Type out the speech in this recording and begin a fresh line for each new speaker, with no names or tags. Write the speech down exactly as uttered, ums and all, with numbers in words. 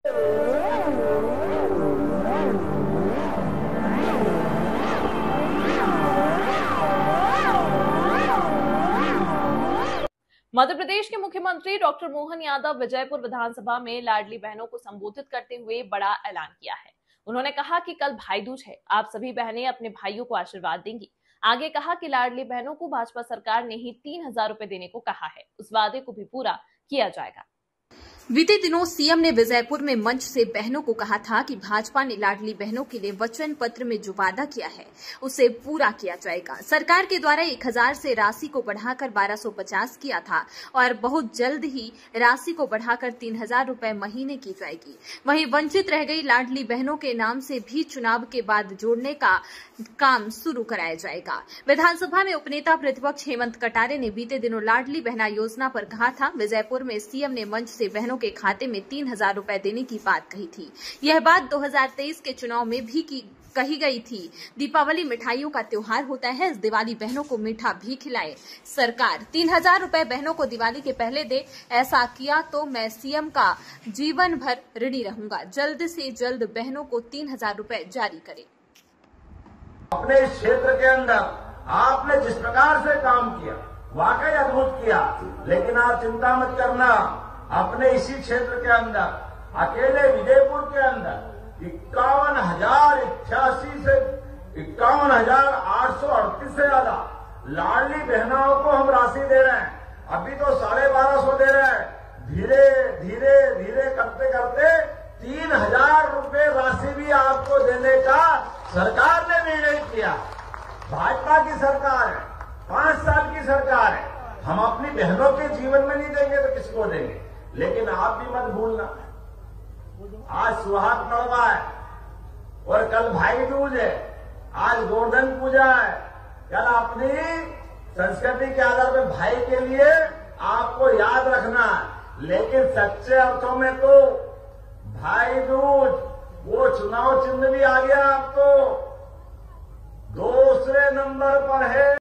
मध्य प्रदेश के मुख्यमंत्री डॉक्टर मोहन यादव विजयपुर विधानसभा में लाडली बहनों को संबोधित करते हुए बड़ा ऐलान किया है। उन्होंने कहा कि कल भाई दूज है, आप सभी बहनें अपने भाइयों को आशीर्वाद देंगी। आगे कहा कि लाडली बहनों को भाजपा सरकार ने ही तीन हजार रुपए देने को कहा है, उस वादे को भी पूरा किया जाएगा।
बीते दिनों सीएम ने विजयपुर में मंच से बहनों को कहा था कि भाजपा ने लाडली बहनों के लिए वचन पत्र में जो वादा किया है उसे पूरा किया जाएगा। सरकार के द्वारा एक हजार से राशि को बढ़ाकर बारह सौ पचास किया था और बहुत जल्द ही राशि को बढ़ाकर तीन हजार रूपये महीने की जाएगी। वहीं वंचित रह गई लाडली बहनों के नाम से भी चुनाव के बाद जोड़ने का काम शुरू कराया जाएगा। विधानसभा में उपनेता प्रतिपक्ष हेमंत कटारे ने बीते दिनों लाडली बहना योजना पर कहा था। विजयपुर में सीएम ने मंच से बहनों के खाते में तीन हजार रूपये देने की बात कही थी। यह बात दो हजार तेईस के चुनाव में भी की कही गई थी। दीपावली मिठाइयों का त्योहार होता है, इस दिवाली बहनों को मीठा भी खिलाए। सरकार तीन हजार रूपये बहनों को दिवाली के पहले दे, ऐसा किया तो मैं सीएम का जीवन भर ऋणी रहूंगा। जल्द से जल्द बहनों को तीन हजार रूपये जारी करे।
अपने इस क्षेत्र के अंदर आपने जिस प्रकार से काम किया वाकई अद्भुत किया, लेकिन आप चिंता मत करना, अपने इसी क्षेत्र के अंदर अकेले विजयपुर के अंदर इक्यावन हजार इक्यासी से इक्यावन हजार आठ सौ अड़तीस से ज्यादा लाडली बहनों को हम राशि दे रहे हैं। अभी तो साढ़े बारह सौ दे रहे हैं। धीरे धीरे धीरे करते करते तीन हजार रूपये राशि भी आपको देने का सरकार ने निर्णय किया। भाजपा की सरकार है, पांच साल की सरकार है। हम अपनी बहनों के जीवन में नहीं देंगे तो किसको देंगे? लेकिन आप भी मत भूलना, आज सुहाग पर्व है और कल भाई दूज है, आज गोवर्धन पूजा है। कल अपनी संस्कृति के आधार पर भाई के लिए आपको याद रखना है, लेकिन सच्चे अर्थों में तो भाई दूज वो चुनाव चिन्ह भी आ गया, अब तो दूसरे नंबर पर है।